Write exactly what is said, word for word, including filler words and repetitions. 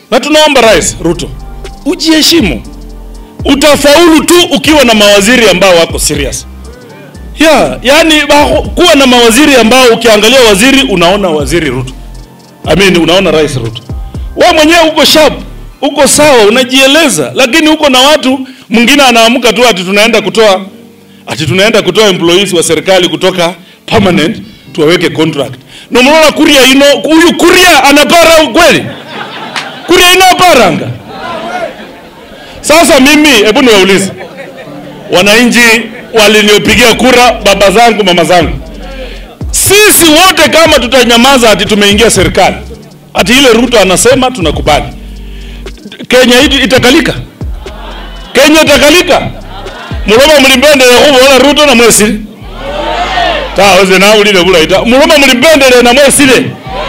Na tunaomba Rais Ruto, ujiheshimu. Utafaulu tu ukiwa na mawaziri ambao wako serious. Yeah, yani kuwa na mawaziri ambao ukiangalia waziri unaona waziri Ruto. I mean unaona Rais Ruto. Wewe mwenyewe uko sharp, uko sawa, unajieleza, lakini uko na watu mwingine anaamka tu ati tunaenda kutoa ati tunaenda kutoa employees wa serikali kutoka permanent tuwaweke contract. Na mnaona Kuria ino huyu Kuria anapara kweli? Kuria ina paranga. Sasa mimi hebu niwaulize. Wananchi waliniopigia kura, baba zangu, mama zangu. Sisi wote kama tutanyamaza ati tumeingia serikali, ati ile Ruto anasema tunakubali, Kenya hii itakalika? Kenya itakalika? Muloma mlimbende kuona Ruto na mwesile. Ta waze na ulile bula ita. Muloma mlimbende na mwesile.